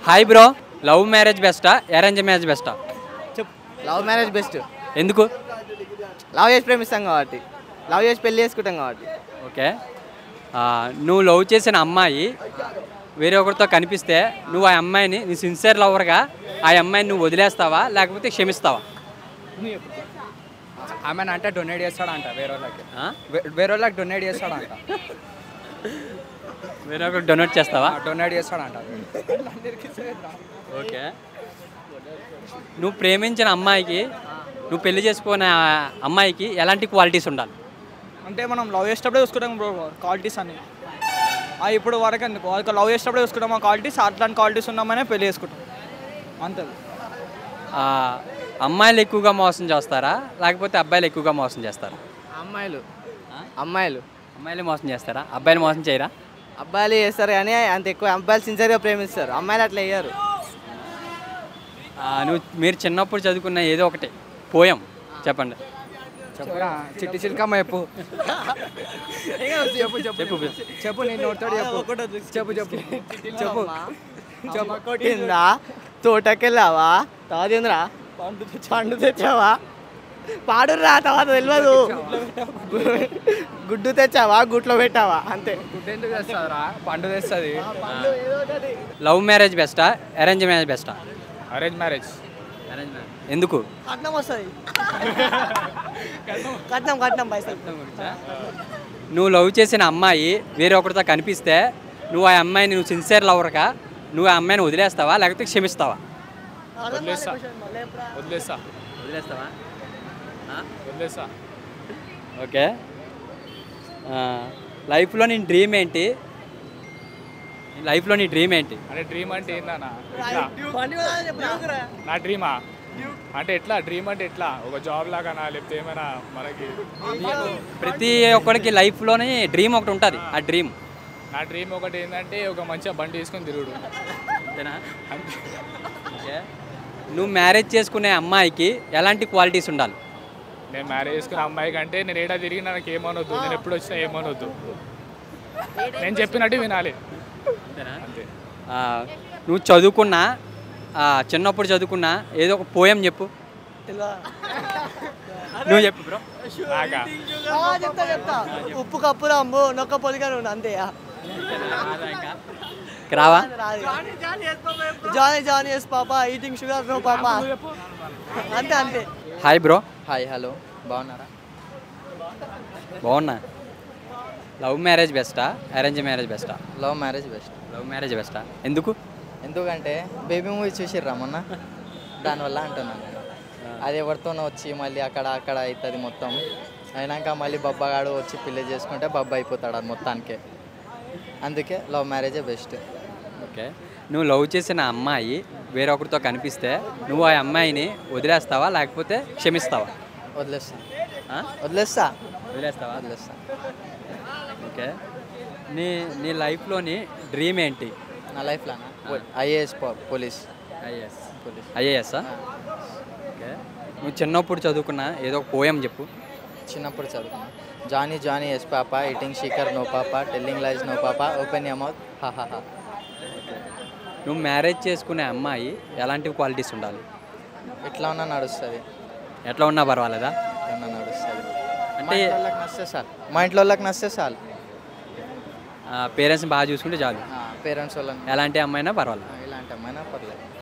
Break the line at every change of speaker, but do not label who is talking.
Hi bro, love marriage బెస్టా arrange marriage బెస్టా?
చెప్పు. Love marriage best.
ఎందుకు?
లవ్ చేసి ప్రేమిస్తాం కాబట్టి, లవ్ చేసి పెళ్లి చేసుకుంటాం కాబట్టి.
ఓకే. నువ్వు లవ్ చేసిన అమ్మాయి వేరే ఒకరితో కనిపిస్తే నువ్వు ఆ అమ్మాయిని నీ సిన్సియర్ లవర్గా ఆ అమ్మాయిని నువ్వు వదిలేస్తావా లేకపోతే క్షమిస్తావా?
ఆమె అంటే డొనేట్ చేస్తాడంట వేరే వాళ్ళకి,
ఆ?
వేరే వాళ్ళకి డొనేట్ చేస్తాడంట.
వేరే ఒకరికి డొనేట్ చేస్తావా?
డొనేట్ చేస్తాడంట.
ఓకే. నువ్వు ప్రేమించిన అమ్మాయికి నువ్వు పెళ్లి చేసుకునే అమ్మాయికి ఎలాంటి క్వాలిటీస్ ఉండాలి?
అంటే మనం లవ్ చేసేటప్పుడే చూసుకుంటాం బ్రో క్వాలిటీస్ అని. ఇప్పుడు వరకు ఎందుకు వాళ్ళకి లవ్ చేసేటప్పుడే చూసుకుంటాం ఆ క్వాలిటీస్, అట్లాంటి క్వాలిటీస్ ఉన్నామనే పెళ్లి చేసుకుంటాం అంతే.
అమ్మాయిలు ఎక్కువగా మోసం చేస్తారా లేకపోతే అబ్బాయిలు ఎక్కువగా మోసం చేస్తారా?
అమ్మాయిలు అమ్మాయిలు
అమ్మాయిలు మోసం చేస్తారా? అబ్బాయిలు మోసం చేయరా?
అబ్బాయిలు చేస్తారు కానీ అంత ఎక్కువ అబ్బాయిలు సిన్సియర్గా ప్రేమిస్తారు, అమ్మాయిలు అట్లా వేయరు.
మీరు చిన్నప్పుడు చదువుకున్న ఏదో ఒకటి పోయం చెప్పండి.
చెప్పురా, చిట్టి చిలకమ్మ చెప్పు. చెప్పు చెప్పు చెప్పు, నేను నోడతాడు చెప్పు. చెప్పు చెప్పు చెప్పు.
కొట్టిందా? తోటకెళ్ళావా? తాగింద్రా? పండు తెచ్చావా? పాడురా తర్వాత తెలియదు. గుడ్డు తెచ్చావా? గుట్లో పెట్టావా? అంతే.
గుడ్డు ఎందుకు తెస్తుందిరా? పండు తెస్తుంది.
లవ్ మ్యారేజ్ బెస్టా అరేంజ్ మ్యారేజ్ బెస్టా?
Arrange marriage.
అరేంజ్ మ్యారేజ్ ఎందుకు?
కట్నం వస్తుంది. కట్నం పైసలు.
నువ్వు లవ్ చేసిన అమ్మాయి వేరే ఒకరితో కనిపిస్తే నువ్వు ఆ అమ్మాయిని నువ్వు సిన్సియర్ లవర్గా నువ్వు ఆ అమ్మాయిని వదిలేస్తావా లేకపోతే క్షమిస్తావా? వదిలేస్తావా? ఓకే. లైఫ్లో నీ డ్రీమ్ ఏంటి? లైఫ్లో నీ డ్రీమ్ ఏంటి?
అంటే డ్రీమ్ అంటే ఏందన్నా? నా డ్రీమా అంటే ఎట్లా? డ్రీమ్ అంటే ఎట్లా? ఒక జాబ్ లాగానా లేకపోతే ఏమైనా మనకి?
ప్రతి ఒక్కరికి లైఫ్లోని డ్రీమ్ ఒకటి ఉంటుంది. ఆ డ్రీమ్
నా డ్రీమ్ ఒకటి ఏంటంటే ఒక మంచిగా బండి తీసుకొని తిరుగుడు.
అంతేనా?
అంతే.
ఓకే. నువ్వు మ్యారేజ్ చేసుకునే అమ్మాయికి ఎలాంటి క్వాలిటీస్ ఉండాలి?
నేను మ్యారేజ్ చేసుకున్న అమ్మాయి కంటే నేను ఏడా తిరిగినా నాకు ఏమనొద్దు, నేను ఎప్పుడు వచ్చినా ఏమనొద్దు, నేను చెప్పినట్టు వినాలి. అంతే.
నువ్వు చదువుకున్నా చిన్నప్పుడు చదువుకున్నా ఏదో ఒక పోయం చెప్పు. నువ్వు చెప్పు బ్రో.
నాకా?
చెప్తా. ఉప్పు కప్పులో అమ్ము నొక్క పొలిగాను అంతే.
రావా?
Johnny yes papa eating sugar no papa అంతే.
Hi bro.
హాయ్, హలో, బాగున్నారా?
బాగున్నా. లవ్ మ్యారేజ్ బెస్టా అరేంజ్ మ్యారేజ్ బెస్టా?
Love marriage best.
Love marriage బెస్టా ఎందుకు?
ఎందుకంటే బేబీ మూవీ చూసిర్రా మొన్న, దానివల్ల అంటున్నాను నేను. అది ఎవరితోనో వచ్చి మళ్ళీ అక్కడ అవుతుంది మొత్తం అయినాక మళ్ళీ బబ్బగాడు వచ్చి పెళ్లి చేసుకుంటే బబ్బా అయిపోతాడు అది మొత్తానికే. అందుకే లవ్ మ్యారేజే బెస్ట్.
ఓకే. నువ్వు లవ్ చేసిన అమ్మాయి వేరే ఒకరితో కనిపిస్తే నువ్వు ఆ అమ్మాయిని వదిలేస్తావా లేకపోతే క్షమిస్తావా?
వదిలేస్తా.
ఆ?
వదిలేస్తా.
వదిలేస్తావా?
వదిలేస్తా.
ఓకే. నీ నీ లైఫ్లోని డ్రీమ్ ఏంటి?
నా లైఫ్లోనా ఐఏఎస్ పోలీస్.
ఐఏఎస్సా? ఓకే. నువ్వు చిన్నప్పుడు చదువుకున్న ఏదో ఒక పోయం చెప్పు.
చిన్నప్పుడు చదువుకున్నా. Johnny yes papa eating sugar no papa telling lies no papa open your mouth హాహాహా.
నువ్వు మ్యారేజ్ చేసుకునే అమ్మాయి ఎలాంటి క్వాలిటీస్ ఉండాలి?
ఎట్లా ఉన్నా నడుస్తుంది.
ఎట్లా ఉన్నా పర్వాలేదా?
ఎట్లా నడుస్తుంది
అంటే
మా ఇంట్లో వాళ్ళకి నచ్చితే చాలు.
పేరెంట్స్ని బాగా చూసుకుంటే చాలు.
పేరెంట్స్ వాళ్ళని
ఎలాంటి అమ్మాయినా పర్వాలేదు.
ఇలాంటి అమ్మాయినా పర్లేదు.